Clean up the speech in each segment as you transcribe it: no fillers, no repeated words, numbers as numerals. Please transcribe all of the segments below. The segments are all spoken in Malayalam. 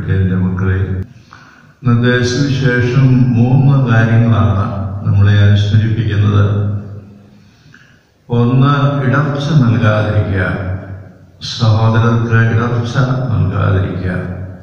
പ്രിയപ്പെട്ട എൻ്റെ മക്കളെ, ഇന്നത്തെ സുവിശേഷം 3 കാര്യങ്ങളാണ് നമ്മളെ അനുസ്മരിപ്പിക്കുന്നത്. ഒന്ന്, ഇടർച്ച നൽകാതിരിക്കുക. സഹോദരർക്ക് ഇടർച്ച നൽകാതിരിക്കുക.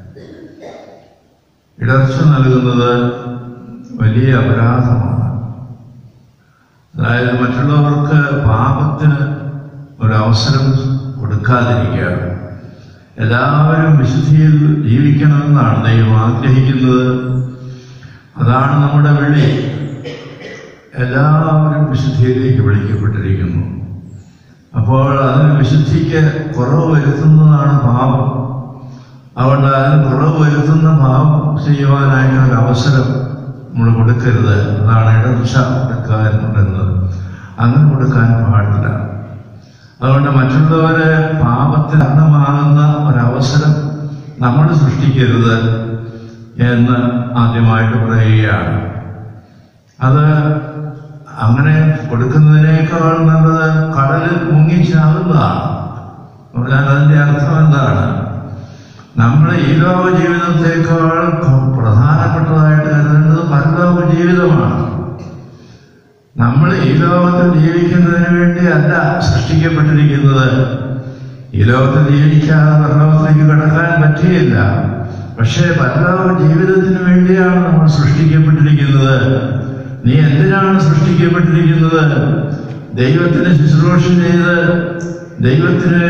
ഇടർച്ച നൽകുന്നത് വലിയ അപരാധമാണ്. അതായത് മറ്റുള്ളവർക്ക് പാപത്തിന് ഒരവസരം കൊടുക്കാതിരിക്കുക. എല്ലാവരും വിശുദ്ധിയിൽ ജീവിക്കണമെന്നാണ് ദൈവം ആഗ്രഹിക്കുന്നത്. അതാണ് നമ്മുടെ വിളി. എല്ലാവരും വിശുദ്ധിയിലേക്ക് വിളിക്കപ്പെട്ടിരിക്കുന്നു. അപ്പോൾ അതിന് വിശുദ്ധിക്ക് കുറവ് വരുത്തുന്നതാണ് പാപം. അതുകൊണ്ട് അതിന് കുറവ് വരുത്തുന്ന പാപം ചെയ്യുവാനായിട്ടൊരു അവസരം നമ്മൾ കൊടുക്കരുത്. അതാണ് ഇടർച്ച കൊടുക്കുക എന്ന് പറയുന്നത്. അങ്ങനെ കൊടുക്കാൻ പാടില്ല. അതുകൊണ്ട് മറ്റുള്ളവരെ പാപത്തിന് കാരണമാകുന്ന ഒരവസരം നമ്മൾ സൃഷ്ടിക്കരുത് എന്ന് ആദ്യമായിട്ട് പറയുകയാണ്. അത് അങ്ങനെ കൊടുക്കുന്നതിനേക്കാൾ നല്ലത് കടലിൽ മുങ്ങിച്ചാകുന്നതാണ്. പറഞ്ഞാൽ അതിൻ്റെ അർത്ഥം എന്താണ്? നമ്മൾ ഈ ലോക ജീവിതത്തെക്കാൾ പ്രധാനപ്പെട്ടതായിട്ട് കരുതേണ്ടത് പരലോക ജീവിതമാണ്. നമ്മൾ ഈ ലോകത്തിൽ ജീവിക്കുന്നതിന് വേണ്ടി അല്ല സൃഷ്ടിക്കപ്പെട്ടിരിക്കുന്നത്. ഈ ലോകത്തിൽ ജീവിക്കാതെ പരലോകത്തിലേക്ക് കടക്കാൻ പറ്റുകയില്ല. പക്ഷേ പരലോക ജീവിതത്തിന് വേണ്ടിയാണ് നമ്മൾ സൃഷ്ടിക്കപ്പെട്ടിരിക്കുന്നത്. നീ എന്തിനാണ് സൃഷ്ടിക്കപ്പെട്ടിരിക്കുന്നത്? ദൈവത്തിന് ശുശ്രൂഷ ചെയ്ത് ദൈവത്തിന്റെ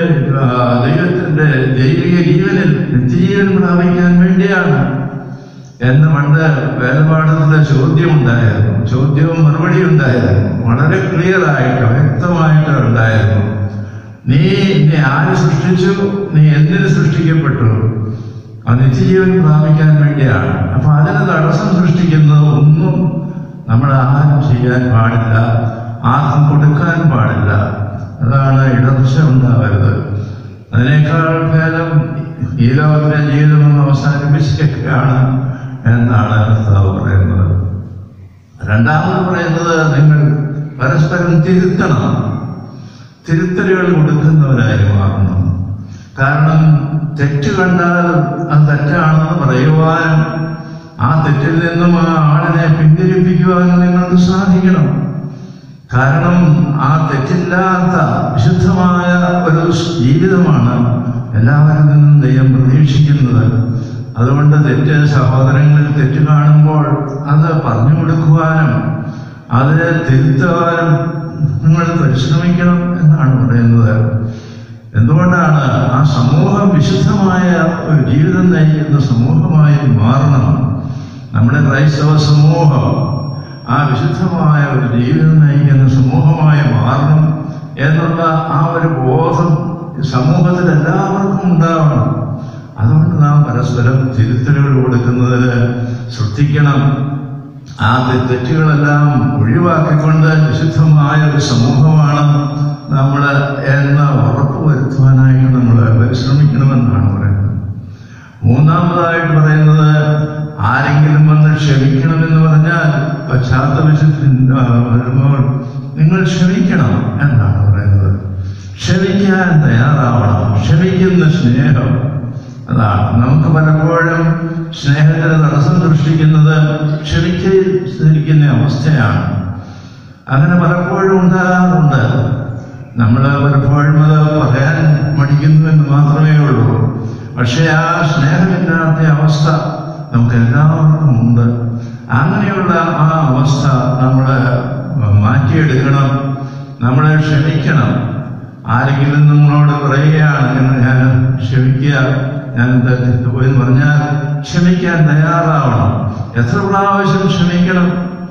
ദൈവിക ജീവനിൽ നിത്യജീവൻ പ്രാപിക്കാൻ വേണ്ടിയാണ് എന്ന് പണ്ട് വേദപാഠത്തിലെ ചോദ്യമുണ്ടായിരുന്നു. ചോദ്യവും മറുപടി ഉണ്ടായിരുന്നു. വളരെ ക്ലിയറായിട്ട് വ്യക്തമായിട്ട് ഉണ്ടായിരുന്നു. നീ ആര് സൃഷ്ടിച്ചു? നീ എന്തിന് സൃഷ്ടിക്കപ്പെട്ടു? ആ നിത്യജീവൻ പ്രാപിക്കാൻ വേണ്ടിയാണ്. അപ്പൊ അതിന് തടസ്സം സൃഷ്ടിക്കുന്നത് ഒന്നും നമ്മൾ ആരും ചെയ്യാൻ പാടില്ല, ആർക്കും കൊടുക്കാൻ പാടില്ല. അതാണ് ഇടർച്ച ഉണ്ടാവരുത്. അതിനേക്കാൾ ഭേദം ഈ ലോകത്തിലെ ജീവിതം അവസാനിപ്പിച്ചൊക്കെയാണ് എന്നാണ് കർത്താവ് പറയുന്നത്. രണ്ടാമത് പറയുന്നത്, നിങ്ങൾ പരസ്പരം തിരുത്തണം. തിരുത്തലുകൾ കൊടുക്കുന്നവരായി മാറണം. കാരണം തെറ്റ് കണ്ടാൽ അത് തെറ്റാണെന്ന് പറയുവാനും ആ തെറ്റിൽ നിന്നും ആ ആളിനെ പിന്തിരിപ്പിക്കുവാനും നിങ്ങൾക്ക് സാധിക്കണം. കാരണം ആ തെറ്റില്ലാത്ത വിശുദ്ധമായ ഒരു ജീവിതമാണ് എല്ലാവരിൽ നിന്നും ദൈവം പ്രതീക്ഷിക്കുന്നത്. അതുകൊണ്ട് സഹോദരങ്ങളിൽ തെറ്റ് കാണുമ്പോൾ അത് പറഞ്ഞു കൊടുക്കുവാനും അതിനെ തിരുത്തുവാനും നിങ്ങൾ പരിശ്രമിക്കണം എന്നാണ് പറയുന്നത്. എന്തുകൊണ്ടാണ്? ആ സമൂഹം വിശുദ്ധമായ ഒരു ജീവിതം നയിക്കുന്ന സമൂഹമായി മാറണം. നമ്മുടെ ക്രൈസ്തവ സമൂഹം ആ വിശുദ്ധമായ ഒരു ജീവിതം നയിക്കുന്ന സമൂഹമായി മാറണം എന്നുള്ള ആ ഒരു ബോധം സമൂഹത്തിൽ എല്ലാവർക്കും ഉണ്ടാവണം. അതുകൊണ്ട് നാം പരസ്പരം തിരുത്തലുകൾ കൊടുക്കുന്നതിൽ ശ്രദ്ധിക്കണം. ആ തെറ്റുകളെല്ലാം ഒഴിവാക്കിക്കൊണ്ട് വിശുദ്ധമായ ഒരു സമൂഹമാണ് നമ്മൾ എന്ന് ഉറപ്പുവരുത്തുവാനായിട്ട് നമ്മൾ പരിശ്രമിക്കണമെന്നാണ് പറയുന്നത്. മൂന്നാമതായിട്ട് പറയുന്നത്, ആരെങ്കിലും വന്ന് ക്ഷമിക്കണമെന്ന് പറഞ്ഞാൽ വരുമ്പോൾ നിങ്ങൾ ക്ഷമിക്കണം എന്നാണ് പറയുന്നത്. ക്ഷമിക്കാൻ തയ്യാറാവണം. ക്ഷമിക്കുന്ന സ്നേഹം, അതാണ് നമുക്ക് പലപ്പോഴും സ്നേഹത്തിന് തടസ്സം സൃഷ്ടിക്കുന്നത് ക്ഷമിച്ചിരിക്കുന്ന അവസ്ഥയാണ്. അങ്ങനെ പലപ്പോഴും ഉണ്ടാകാറുണ്ട്. നമ്മൾ പലപ്പോഴും അത് പറയാൻ മടിക്കുന്നു എന്ന് മാത്രമേ ഉള്ളൂ. പക്ഷെ ആ സ്നേഹമില്ലാത്ത അവസ്ഥ നമുക്ക് എല്ലാവർക്കും ഉണ്ട്. അങ്ങനെയുള്ള ആ അവസ്ഥ നമ്മൾ മാറ്റിയെടുക്കണം. നമ്മളെ ക്ഷമിക്കണം. ആരെങ്കിലും നമ്മളോട് പറയുകയാണ് ഞാൻ ക്ഷമിക്കുക, ഞാൻ പോയെന്ന് പറഞ്ഞാൽ ക്ഷമിക്കാൻ തയ്യാറാവണം. എത്ര പ്രാവശ്യം ക്ഷമിക്കണം?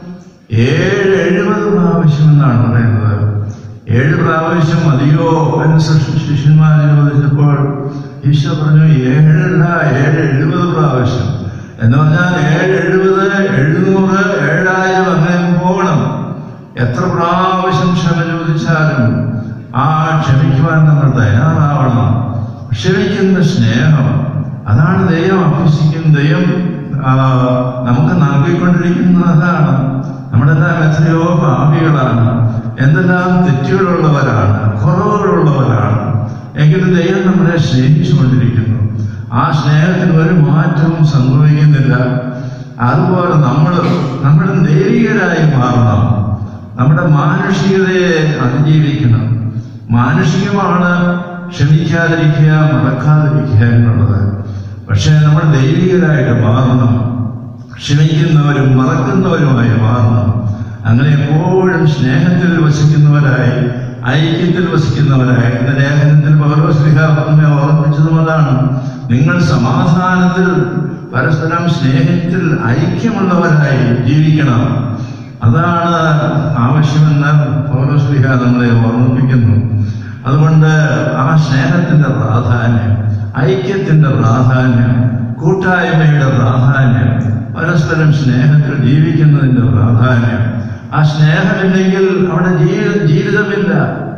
70 പ്രാവശ്യം എന്നാണ് പറയുന്നത്. 7 പ്രാവശ്യം മതിയോ എന്ന് ശിഷ്യന്മാരെ ചോദിച്ചപ്പോൾ ഈശോ പറഞ്ഞു 7 70 പ്രാവശ്യം എന്ന് പറഞ്ഞാൽ 770 700 7000 അങ്ങനെ പോകണം. എത്ര പ്രാവശ്യം ക്ഷമ ചോദിച്ചാലും ആ ക്ഷമിക്കുവാൻ നമ്മൾ തയ്യാറാവണം. ക്ഷമിക്കുന്ന സ്നേഹം, അതാണ് ദൈവം അഭ്യസിക്കും. ദൈവം നമുക്ക് നൽകിക്കൊണ്ടിരിക്കുന്നത് അതാണ്. നമ്മളെല്ലാം എത്രയോ പാപികളാണ്, എന്തെല്ലാം തെറ്റുകളുള്ളവരാണ്, കുറവുകളുള്ളവരാണ്. എങ്കിലും ദൈവം നമ്മളെ സ്നേഹിച്ചുകൊണ്ടിരിക്കുന്നു. ആ സ്നേഹത്തിന് ഒരു മാറ്റവും സംഭവിക്കുന്നില്ല. അതുപോലെ നമ്മൾ ദൈവികരായി മാറണം. നമ്മുടെ മാനുഷികതയെ അതിജീവിക്കണം. മാനുഷികമാണ് ക്ഷമിക്കാതിരിക്കുക, മറക്കാതിരിക്കുക എന്നുള്ളത്. പക്ഷേ നമ്മൾ ദൈവികരായിട്ട് മാറണം. ക്ഷമിക്കുന്നവരും മറക്കുന്നവരുമായി മാറണം. അങ്ങനെ എപ്പോഴും സ്നേഹത്തിൽ വസിക്കുന്നവരായി, ഐക്യത്തിൽ വസിക്കുന്നവരായി. എന്ന ലേഖനത്തിൽ പൗലോസ് നമ്മെ ഓർമ്മിച്ചതും അതാണ്. നിങ്ങൾ സമാധാനത്തിൽ പരസ്പരം സ്നേഹത്തിൽ ഐക്യമുള്ളവരായി ജീവിക്കണം. അതാണ് ആവശ്യമെന്ന് പൗലോസ് നമ്മളെ ഓർമ്മിപ്പിക്കുന്നു. അതുകൊണ്ട് ആ സ്നേഹത്തിന്റെ പ്രാധാന്യം, ഐക്യത്തിന്റെ പ്രാധാന്യം, കൂട്ടായ്മയുടെ പ്രാധാന്യം, പരസ്പരം സ്നേഹത്തിൽ ജീവിക്കുന്നതിന്റെ പ്രാധാന്യം. ആ സ്നേഹമില്ലെങ്കിൽ അവിടെ ജീവിതമില്ല,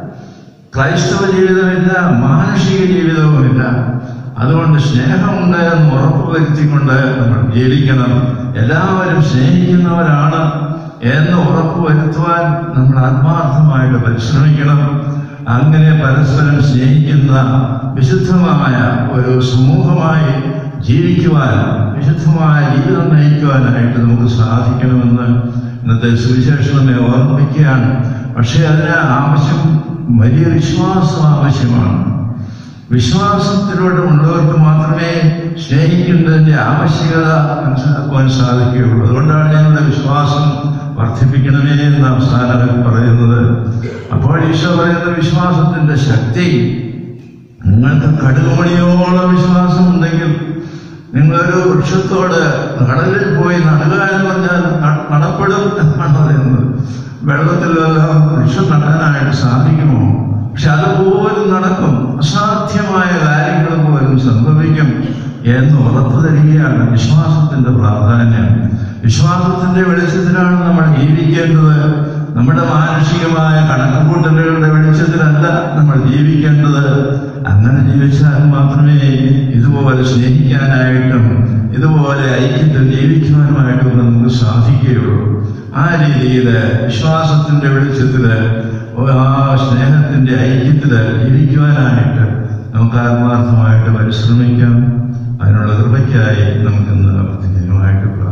ക്രൈസ്തവ ജീവിതമില്ല, മാനുഷിക ജീവിതവുമില്ല. അതുകൊണ്ട് സ്നേഹമുണ്ട് എന്ന് ഉറപ്പുവരുത്തിക്കൊണ്ട് നമ്മൾ ജീവിക്കണം. എല്ലാവരും സ്നേഹിക്കുന്നവരാണ് എന്ന് ഉറപ്പുവരുത്തുവാൻ നമ്മൾ ആത്മാർത്ഥമായിട്ട് പരിശ്രമിക്കണം. അങ്ങനെ പരസ്പരം സ്നേഹിക്കുന്ന വിശുദ്ധമായ ഒരു സമൂഹമായി ജീവിക്കുവാൻ, വിശുദ്ധമായ ജീവിതം നയിക്കുവാനായിട്ട് നമുക്ക് സാധിക്കണമെന്ന് ഇന്നത്തെ സുവിശേഷം നമ്മെ ഓർമ്മിപ്പിക്കുകയാണ്. പക്ഷേ അതിന് വലിയ വിശ്വാസം ആവശ്യമാണ്. വിശ്വാസത്തിലൂടെ ഉള്ളവർക്ക് മാത്രമേ സ്നേഹിക്കുന്നതിന്റെ ആവശ്യകത മനസ്സിലാക്കുവാൻ സാധിക്കുകയുള്ളൂ. അതുകൊണ്ടാണ് ഞങ്ങളുടെ വിശ്വാസം വർദ്ധിപ്പിക്കണമേ എന്ന് അവസാനം പറയുന്നത്. അപ്പോൾ ഈശോ പറയുന്ന വിശ്വാസത്തിന്റെ ശക്തി, നിങ്ങൾക്ക് കടുകുമണിയോളം വിശ്വാസം ഉണ്ടെങ്കിൽ നിങ്ങളൊരു വൃക്ഷത്തോട് കടലിൽ പോയി നടുക എന്ന് പറഞ്ഞാൽ നടപ്പെടും എന്നാണ് പറയുന്നത്. വെള്ളത്തിലെല്ലാം വൃക്ഷം നടാനായിട്ട് സാധിക്കുമോ? പക്ഷെ അതുപോലും നടക്കും. അസാധ്യമായ കാര്യങ്ങൾ പോലും സംഭവിക്കും എന്ന് ഉറപ്പു തരികയാണ് വിശ്വാസത്തിന്റെ പ്രാധാന്യം. വിശ്വാസത്തിന്റെ വെളിച്ചത്തിലാണ് നമ്മൾ ജീവിക്കേണ്ടത്. നമ്മുടെ മാനുഷികമായ കണക്കുകൂട്ടലുകളുടെ വെളിച്ചത്തിലല്ല നമ്മൾ ജീവിക്കേണ്ടത്. അങ്ങനെ ജീവിച്ചാൽ മാത്രമേ ഇതുപോലെ സ്നേഹിക്കാനായിട്ടും ഇതുപോലെ ഐക്യത്തിൽ ജീവിക്കുവാനുമായിട്ടും നമുക്ക് സാധിക്കുകയുള്ളൂ. ആ രീതിയിൽ വിശ്വാസത്തിന്റെ വെളിച്ചത്തില്, ആ സ്നേഹത്തിന്റെ ഐക്യത്തില് ജീവിക്കുവാനായിട്ട് നമുക്ക് ആത്മാർത്ഥമായിട്ട് പരിശ്രമിക്കാം. അതിനുള്ള കൃപയ്ക്കായി നമുക്കിന്ന് പ്രത്യേകമായിട്ട്